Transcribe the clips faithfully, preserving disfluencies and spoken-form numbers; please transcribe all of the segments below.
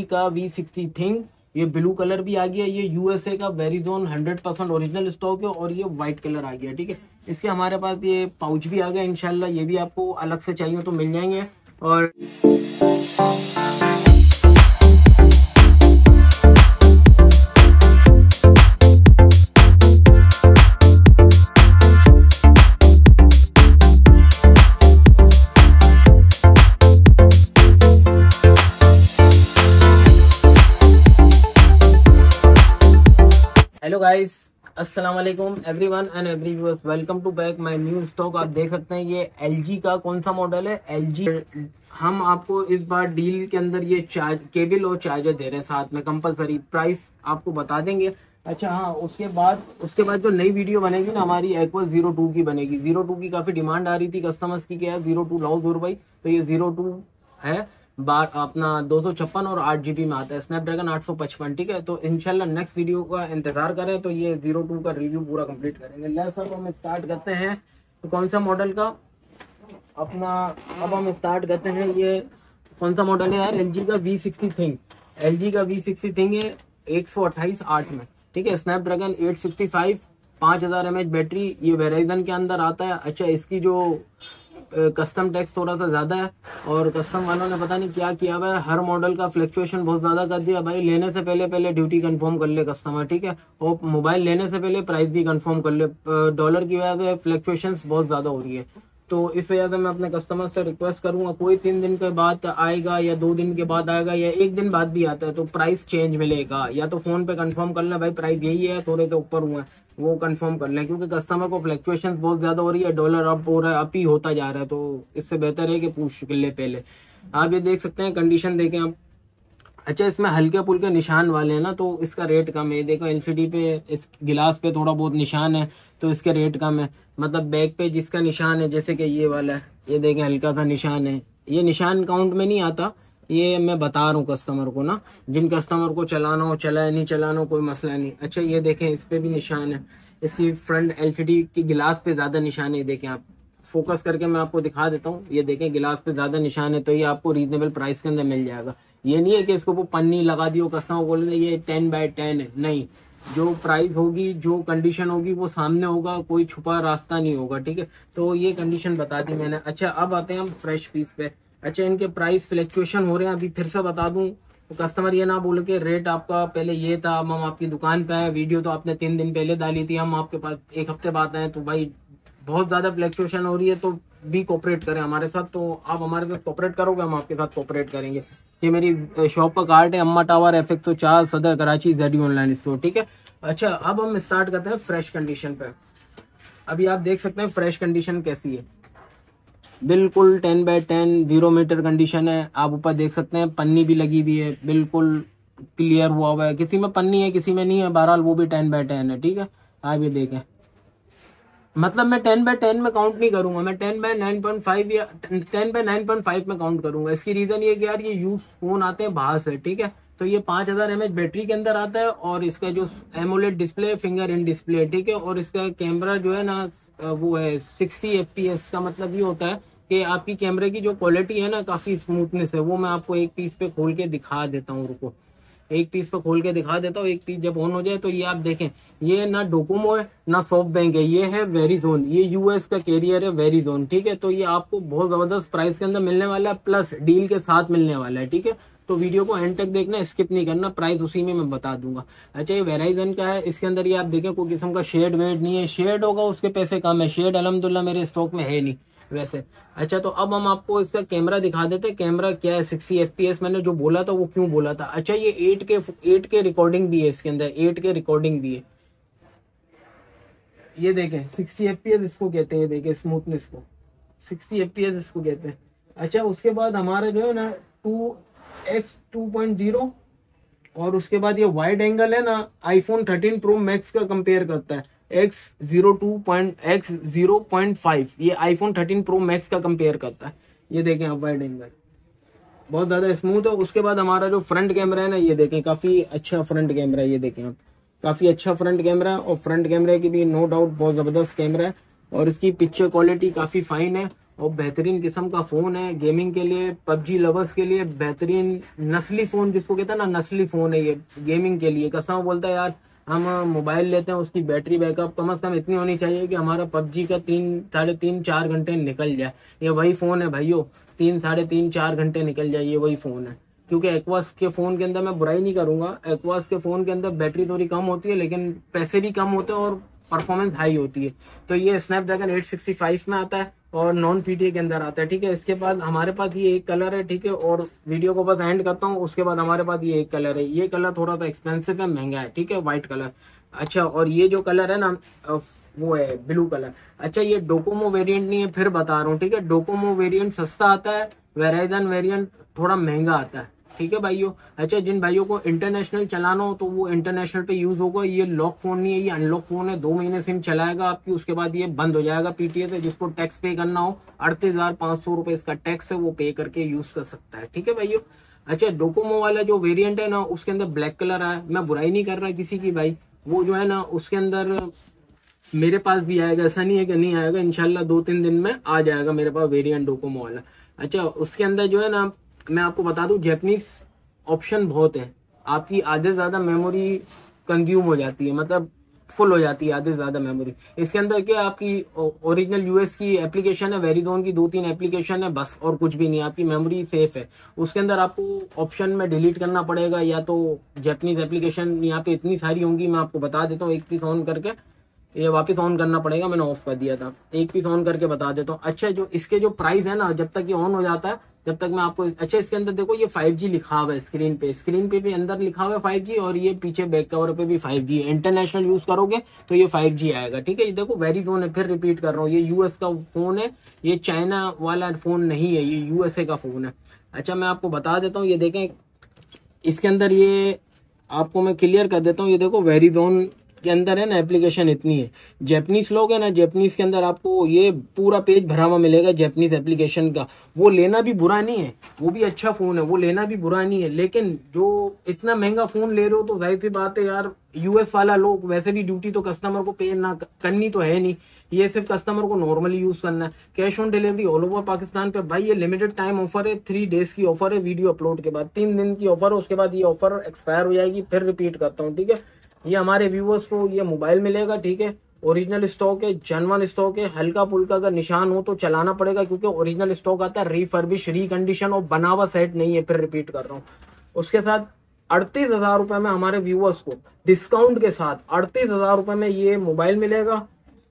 का V sixty ThinQ, ये blue colour भी आ गया, ये यूएसए का Verizon hundred percent original stock है और ये व्हाइट कलर आ गया। ठीक है, इसके हमारे पास ये पाउच भी आ गया इंशाल्लाह, ये भी आपको अलग से चाहिए तो मिल जाएंगे। और हेलो गाइस, अस्सलाम वालेकुम everyone and every viewers, welcome to back my new stock. आप देख सकते हैं ये एलजी का कौन सा मॉडल है, एलजी। हम आपको इस बार डील के अंदर ये चार्ज केबल और चार्जर दे रहे हैं साथ में कंपलसरी, प्राइस आपको बता देंगे। अच्छा हाँ, उसके बाद उसके बाद जो नई वीडियो बनेगी ना हमारी एक्वा जीरो टू की बनेगी। जीरो टू की काफी डिमांड आ रही थी कस्टमर्स की, क्या जीरो टू लाओ दूर भाई, तो ये जीरो टू है बार अपना दो सौ छप्पन और आठ जीबी में आता है, स्नैपड्रैगन आठ सौ पचपन। ठीक है, तो इंशाल्लाह नेक्स्ट वीडियो का इंतजार करें, तो ये जीरो टू का रिव्यू पूरा कंप्लीट करेंगे। लेट्स अब हम स्टार्ट करते हैं तो कौन सा मॉडल का अपना, अब हम स्टार्ट करते हैं ये कौन सा मॉडल है यार, एलजी का वी सिक्सटी थिंग। एलजी का वी सिक्सटी थिंग है एक सौ अट्ठाईस आठ में। ठीक है, स्नैपड्रैगन एट सिक्सटी फाइव, पाँच हजार एम एच बैटरी, ये वेराइजन के अंदर आता है। अच्छा, इसकी जो कस्टम टैक्स थोड़ा सा ज्यादा है और कस्टम वालों ने पता नहीं क्या किया हुआ है, हर मॉडल का फ्लक्चुएशन बहुत ज्यादा कर दिया। भाई लेने से पहले पहले ड्यूटी कंफर्म कर ले कस्टमर, ठीक है, और मोबाइल लेने से पहले प्राइस भी कंफर्म कर ले। डॉलर की वजह से फ्लक्चुएशंस बहुत ज्यादा हो रही है, तो इस वजह से मैं अपने कस्टमर से रिक्वेस्ट करूंगा, कोई तीन दिन के बाद आएगा या दो दिन के बाद आएगा या एक दिन बाद भी आता है तो प्राइस चेंज मिलेगा, या तो फोन पे कंफर्म कर लें भाई प्राइस यही है, थोड़े तो ऊपर हुआ है वो कंफर्म कर लें, क्योंकि कस्टमर को फ्लक्चुएशन बहुत ज्यादा हो रही है, डॉलर अप हो रहा है, अप ही होता जा रहा है, तो इससे बेहतर है कि पूछ ले पहले। आप ये देख सकते हैं, कंडीशन देखें आप। अच्छा, इसमें हल्के फुल्के निशान वाले हैं ना, तो इसका रेट कम है। देखो एलसीडी पे इस गिलास पे थोड़ा बहुत निशान है तो इसके रेट कम है। मतलब बैक पे जिसका निशान है, जैसे कि ये वाला है, ये देखें हल्का सा निशान है, ये निशान काउंट में नहीं आता, ये मैं बता रहा हूँ कस्टमर को ना, जिन कस्टमर को चलाना हो चलाए, नहीं चलाना हो कोई मसला नहीं। अच्छा, ये देखें इस पे भी निशान है, इसकी फ्रंट एलसीडी की गिलास पे ज्यादा निशान है। देखें आप, फोकस करके मैं आपको दिखा देता हूँ, ये देखें गिलास पे ज्यादा निशान है, तो ये आपको रीजनेबल प्राइस के अंदर मिल जाएगा। ये नहीं है कि इसको वो पन्नी लगा दी हो, कस्टमर बोले ये टेन बाय टेन है, नहीं, जो प्राइस होगी जो कंडीशन होगी वो सामने होगा, कोई छुपा रास्ता नहीं होगा। ठीक है, तो ये कंडीशन बता दी मैंने। अच्छा, अब आते हैं हम फ्रेश पीस पे। अच्छा, इनके प्राइस फ्लक्चुएशन हो रहे हैं, अभी फिर से बता दूं तो कस्टमर ये ना बोले कि रेट आपका पहले ये था, हम आपकी दुकान पे आए, वीडियो तो आपने तीन दिन पहले डाली थी, हम आपके पास एक हफ्ते बाद आए, तो भाई बहुत ज्यादा फ्लक्चुएशन हो रही है, तो भी कोऑपरेट करें हमारे साथ। तो आप हमारे साथ कोऑपरेट करोगे, हम आपके साथ कोऑपरेट करेंगे। ये मेरी शॉप का कार्ड है, अम्मा टावर एफ एक सौ चार, सदर कराची, जेडी ऑनलाइन स्टोर। ठीक है, अच्छा अब हम स्टार्ट करते हैं फ्रेश कंडीशन पे। अभी आप देख सकते हैं फ्रेश कंडीशन कैसी है, बिल्कुल ten by ten zero metre condition है। आप ऊपर देख सकते हैं पन्नी भी लगी हुई है, बिल्कुल क्लियर हुआ हुआ है, किसी में पन्नी है किसी में नहीं है, बहरहाल वो भी टेन बाय टेन है। ठीक है, आप ये देखें, मतलब मैं टेन बाय टेन में काउंट नहीं करूंगा, मैं ten by nine point five या ten by nine point five में काउंट करूंगा। इसकी रीजन ये कि यार ये यूज फोन आते हैं बाहर से। ठीक है, तो ये पांच हजार एम एच बैटरी के अंदर आता है और इसका जो AMOLED display, finger in display. ठीक है, और इसका कैमरा जो है ना वो है सिक्सटी एफ पी एस का, मतलब ये होता है कि आपकी कैमरे की जो क्वालिटी है ना काफी स्मूथनेस है, वो मैं आपको एक पीस पे खोल के दिखा देता हूँ। रुको, एक पीस पे खोल के दिखा देता हूँ। एक पीस जब ऑन हो जाए तो ये आप देखें, ये ना डोकोमो है ना सॉफ्ट बैंक है, ये है वेरीजोन, ये यूएस का कैरियर है वेरीजोन। ठीक है, तो ये आपको बहुत जबरदस्त प्राइस के अंदर मिलने वाला है, प्लस डील के साथ मिलने वाला है। ठीक है, तो वीडियो को एंड तक देखना, स्किप नहीं करना, प्राइस उसी में मैं बता दूंगा। अच्छा, ये वेराइजन का है, इसके अंदर ये आप देखें कोई किस्म का शेड वेड नहीं है, शेड होगा उसके पैसे कम है, शेड अल्हम्दुलिल्लाह मेरे स्टॉक में है नहीं वैसे। अच्छा, तो अब हम आपको इसका कैमरा दिखा देते हैं। कैमरा क्या है, सिक्सटी एफ पी एस मैंने जो बोला था वो क्यों बोला था। अच्छा, ये एट के एट के रिकॉर्डिंग भी है इसके अंदर, एट के रिकॉर्डिंग भी है। ये देखें सिक्सटी एफ पी एस इसको कहते हैं, देखें स्मूथनेस को सिक्सटी एफ पी एस इसको कहते हैं। अच्छा, उसके बाद हमारा जो है ना two X two point zero, और उसके बाद ये वाइड एंगल है ना आईफोन थर्टीन प्रो मैक्स का कंपेयर करता है, X zero two point X zero point five, ये आईफोन थर्टीन प्रो मैक्स का कंपेयर करता है। ये देखें आप, वाइड एंगल बहुत ज्यादा स्मूथ है। उसके बाद हमारा जो फ्रंट कैमरा है ना, ये देखें काफी अच्छा फ्रंट कैमरा है, ये देखें आप काफी अच्छा फ्रंट कैमरा है, और फ्रंट कैमरे की भी नो डाउट बहुत जबरदस्त कैमरा है, और इसकी पिक्चर क्वालिटी काफी फाइन है। और बेहतरीन किस्म का फ़ोन है गेमिंग के लिए, पबजी लवर्स के लिए बेहतरीन नस्ली फ़ोन जिसको कहते हैं ना, नस्ली फ़ोन है ये गेमिंग के लिए। कस्टमर बोलता है यार हम मोबाइल लेते हैं उसकी बैटरी बैकअप कम से कम इतनी होनी चाहिए कि हमारा पबजी का तीन साढ़े तीन चार घंटे निकल जाए। ये वही फ़ोन है भाइयों, तीन साढ़े तीन चार घंटे निकल जाए, ये वही फ़ोन है। क्योंकि एक्वास के फ़ोन के अंदर मैं बुराई नहीं करूंगा, एक्वास के फ़ोन के अंदर बैटरी थोड़ी कम होती है लेकिन पैसे भी कम होते हैं और परफॉर्मेंस हाई होती है। तो ये स्नैपड्रैगन एट सिक्सटी फाइव में आता है और नॉन पीटीए के अंदर आता है, ठीक है। इसके बाद हमारे पास ये एक कलर है, ठीक है। और वीडियो को बस एंड करता हूँ, उसके बाद हमारे पास ये एक कलर है। ये कलर थोड़ा सा एक्सपेंसिव है, महंगा है, ठीक है, व्हाइट कलर। अच्छा, और ये जो कलर है ना वो है ब्लू कलर। अच्छा, ये डोकोमो वेरिएंट नहीं है, फिर बता रहा हूँ, ठीक है। डोकोमो वेरिएंट सस्ता आता है, वेराइजन वेरिएंट थोड़ा महंगा आता है, ठीक है भाइयों। अच्छा, जिन भाइयों को इंटरनेशनल चलाना हो तो वो इंटरनेशनल पे यूज होगा। ये लॉक फोन नहीं है, ये अनलॉक फोन है। दो महीने सिम चलाएगा आपकी, उसके बाद ये बंद हो जाएगा पीटीए से। जिसको टैक्स पे करना हो, अड़तीस हजार पाँच सौ रुपए इसका टैक्स है, वो पे करके यूज कर सकता है, ठीक है भाइयों। अच्छा, डोकोमो वाला जो वेरियंट है ना उसके अंदर ब्लैक कलर आया, मैं बुराई नहीं कर रहा किसी की भाई, वो जो है ना उसके अंदर मेरे पास भी आएगा, ऐसा नहीं है कि नहीं आएगा, इंशाल्लाह दो तीन दिन में आ जाएगा मेरे पास वेरिएंट डोकोमो वाला। अच्छा, उसके अंदर जो है ना मैं आपको बता दूं जापानीज ऑप्शन बहुत है। आपकी आधे से ज्यादा मेमोरी कंज्यूम हो जाती है, मतलब फुल हो जाती है आधे से ज्यादा मेमोरी। इसके अंदर क्या आपकी ओरिजिनल यूएस की एप्लीकेशन है, वेरिजोन की दो तीन एप्लीकेशन है बस, और कुछ भी नहीं। आपकी मेमोरी सेफ है। उसके अंदर आपको ऑप्शन में डिलीट करना पड़ेगा, या तो जापानीज एप्लीकेशन यहाँ पे इतनी सारी होंगी, मैं आपको बता देता हूँ। एक पीस ऑन करके ये वापस ऑन करना पड़ेगा, मैंने ऑफ कर दिया था। एक पीस ऑन करके बता देता हूँ। अच्छा, जो इसके जो प्राइस है ना, जब तक ये ऑन हो जाता है जब तक मैं आपको, अच्छा इसके अंदर देखो ये फाइव जी लिखा हुआ है स्क्रीन पे, स्क्रीन पे भी अंदर लिखा हुआ है फाइव जी, और ये पीछे बैक कवर पे भी फाइव जी है। इंटरनेशनल यूज करोगे तो ये फाइव जी आएगा, ठीक है। ये देखो वेरीजोन है, फिर रिपीट कर रहा हूँ, ये यूएस का फोन है, ये चाइना वाला फोन नहीं है, ये यूएसए का फोन है। अच्छा, मैं आपको बता देता हूँ, ये देखें इसके अंदर, ये आपको मैं क्लियर कर देता हूँ। ये देखो वेरीजोन के अंदर है ना एप्लीकेशन इतनी है। जैपनीज लोग है ना, जैपनीज के अंदर आपको ये पूरा पेज भरा हुआ मिलेगा जैपनीज एप्लीकेशन का। वो लेना भी बुरा नहीं है, वो भी अच्छा फोन है, वो लेना भी बुरा नहीं है। लेकिन जो इतना महंगा फोन ले रहे हो तो जाहिर सी बात है यार, यूएस वाला लोग वैसे भी ड्यूटी तो कस्टमर को पे ना करनी तो है नहीं, ये सिर्फ कस्टमर को नॉर्मली यूज करना है। Cash on delivery all over Pakistan पे भाई, ये लिमिटेड टाइम ऑफर है, थ्री डेज की ऑफर है वीडियो अपलोड के बाद, तीन दिन की ऑफर है, उसके बाद ये ऑफर एक्सपायर हो जाएगी। फिर रिपीट करता हूँ, ठीक है। ये हमारे व्यूअर्स को ये मोबाइल मिलेगा, ठीक है। ओरिजिनल स्टॉक है, जेन्युइन स्टॉक है, हल्का फुल्का का निशान हो तो चलाना पड़ेगा, क्योंकि ओरिजिनल स्टॉक आता है, रिफर्बिश रिकंडीशन और बना हुआ सेट नहीं है। फिर रिपीट कर रहा हूँ। उसके साथ अड़तीस हजार रुपए में हमारे व्यूअर्स को डिस्काउंट के साथ अड़तीस हजार रुपए में ये मोबाइल मिलेगा।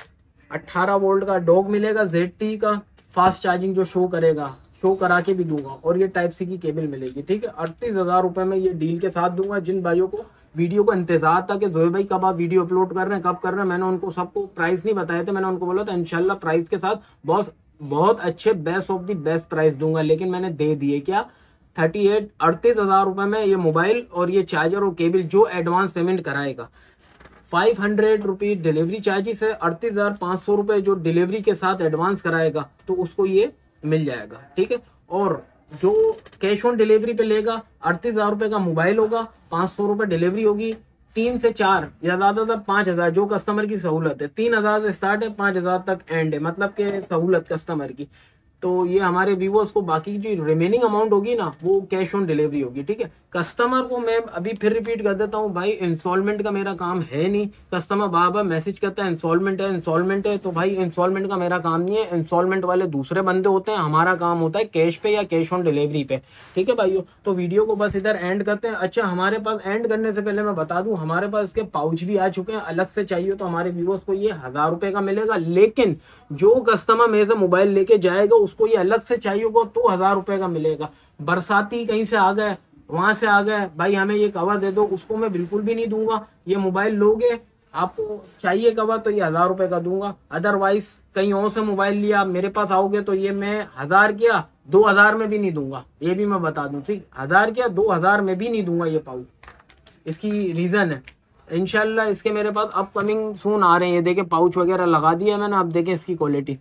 अट्ठारह वोल्ट का डॉग मिलेगा, जेड टी का फास्ट चार्जिंग जो शो करेगा, शो करा के भी दूंगा, और ये टाइप सी की केबल मिलेगी, ठीक है। अड़तीस हजार रुपए में ये डील के साथ दूंगा। जिन भाइयों को वीडियो का इंतजार था कि जोहेब भाई कब आप वीडियो अपलोड कर रहे हैं, कब कर रहे हैं, मैंने उनको सबको प्राइस नहीं बताया थे। मैंने उनको बोला था इंशाल्लाह प्राइस के साथ बहुत बहुत अच्छे best of the best price दूंगा, लेकिन मैंने दे दिए क्या, थर्टी एट अड़तीस हजार रुपए में ये मोबाइल और ये चार्जर और केबल। जो एडवांस पेमेंट कराएगा, five hundred rupees delivery charges है, अड़तीस हजार पाँच सौ रुपए जो डिलीवरी के साथ एडवांस कराएगा तो उसको ये मिल जाएगा, ठीक है। और जो कैश ऑन डिलीवरी पे लेगा, अड़तीस हजार रुपए का मोबाइल होगा, पाँच सौ रुपए डिलीवरी होगी, तीन से चार या ज्यादातर पांच हजार जो कस्टमर की सहूलत है। तीन हजार से स्टार्ट है, पांच हजार तक एंड है, मतलब के सहूलत कस्टमर की। तो ये हमारे व्यूअर्स को बाकी जो रिमेनिंग अमाउंट होगी ना वो कैश ऑन डिलीवरी होगी, ठीक है। कस्टमर को मैं अभी फिर रिपीट कर देता हूँ भाई, इंस्टॉलमेंट का मेरा काम है नहीं। कस्टमर बार बार मैसेज करता है इंस्टॉलमेंट है इंस्टॉलमेंट है, तो भाई इंस्टॉलमेंट का मेरा काम नहीं है। इंस्टॉलमेंट वाले दूसरे बंदे होते हैं, हमारा काम होता है कैश पे या कैश ऑन डिलीवरी पे, ठीक है भाइयों। तो वीडियो को बस इधर एंड करते हैं। अच्छा, हमारे पास एंड करने से पहले मैं बता दूं, हमारे पास इसके पाउच भी आ चुके हैं। अलग से चाहिए तो हमारे व्यूअर्स को ये हजार रुपए का मिलेगा, लेकिन जो कस्टमर मेरे से मोबाइल लेके जाएगा उसको ये अलग से चाहिए होगा तो हजार रुपए का मिलेगा। बरसाती कहीं से आ गए, वहां से आ गए, भाई हमें ये कवर दे दो, उसको मैं बिल्कुल भी नहीं दूंगा। ये मोबाइल लोगे, आपको चाहिए कवर तो ये हजार रुपए का दूंगा। अदरवाइज कहीं और से मोबाइल लिया, आप मेरे पास आओगे तो ये मैं हजार क्या दो हजार में भी नहीं दूंगा, ये भी मैं बता दूं, ठीक। हजार क्या दो हजार में भी नहीं दूंगा ये पाउच। इसकी रीजन है, इंशाल्लाह इसके मेरे पास अपकमिंग सून आ रहे हैं। ये देखे पाउच वगैरह लगा दिया मैंने, आप देखें इसकी क्वालिटी,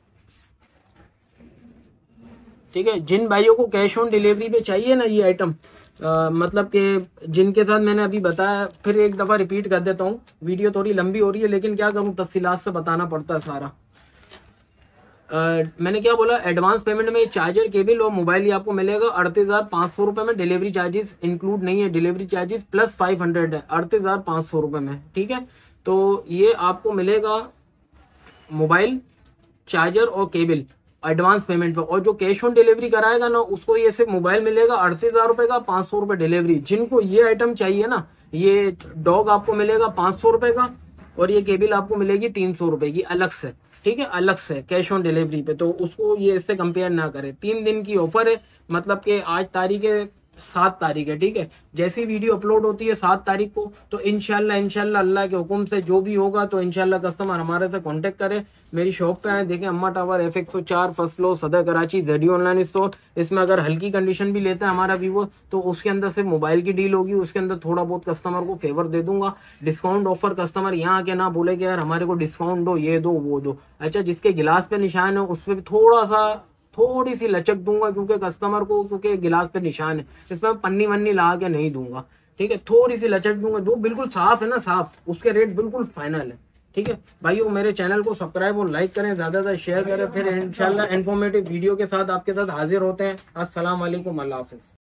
ठीक है। जिन भाइयों को कैश ऑन डिलीवरी पे चाहिए ना ये आइटम, आ, मतलब कि जिनके साथ मैंने अभी बताया, फिर एक दफा रिपीट कर देता हूँ, वीडियो थोड़ी लंबी हो रही है लेकिन क्या करूँ, तफसीलात से बताना पड़ता है सारा। मैंने क्या बोला, एडवांस पेमेंट में चार्जर, केबल और मोबाइल ही आपको मिलेगा अड़तीस हजार पाँच सौ रुपए में। डिलीवरी चार्जेस इंक्लूड नहीं है, delivery charges plus five hundred है, अड़तीस हजार पाँच सौ रुपए में, ठीक है। तो ये आपको मिलेगा मोबाइल, चार्जर और केबल एडवांस पेमेंट पे। और जो कैश ऑन डिलीवरी कराएगा ना, उसको ये सिर्फ मोबाइल मिलेगा अड़तीस हजार रुपए का, पाँच सौ रुपए डिलीवरी। जिनको ये आइटम चाहिए ना, ये डॉग आपको मिलेगा पाँच सौ रुपए का और ये केबल आपको मिलेगी तीन सौ रुपए की अलग से, ठीक है, अलग से कैश ऑन डिलीवरी पे। तो उसको ये इससे कंपेयर ना करें। तीन दिन की ऑफर है, मतलब कि आज तारीख है सात तारीख है, ठीक है। जैसी वीडियो अपलोड होती है सात तारीख को, तो इंशाल्लाह इंशाल्लाह अल्लाह के हुक्म से जो भी होगा तो इंशाल्लाह कस्टमर हमारे से कांटेक्ट करे, मेरी शॉप पे आए, देखें अम्मा टावर एफ एक सौ चार फर्स्ट फ्लोर सदर कराची, जेडी ऑनलाइन स्टोर। इसमें अगर हल्की कंडीशन भी लेते हैं हमारा वीवो, तो उसके अंदर सिर्फ मोबाइल की डील होगी, उसके अंदर थोड़ा बहुत कस्टमर को फेवर दे दूंगा, डिस्काउंट ऑफर। कस्टमर यहाँ आके ना बोले कि यार हमारे को डिस्काउंट दो, ये दो वो दो। अच्छा, जिसके गिलास पे निशान है उस पर थोड़ा सा थोड़ी सी लचक दूंगा, क्योंकि कस्टमर को, क्योंकि गिलास पे निशान है, इसमें पन्नी वन्नी ला के नहीं दूंगा, ठीक है। थोड़ी सी लचक दूंगा, जो बिल्कुल साफ है ना, साफ, उसके रेट बिल्कुल फाइनल है, ठीक है। भाइयों मेरे चैनल को सब्सक्राइब और लाइक करें, ज्यादा से शेयर करें। फिर इंशाल्लाह इन्फॉर्मेटिव वीडियो के साथ आपके साथ हाजिर होते हैं। अस्सलाम वालेकुम, अल्लाह हाफिज।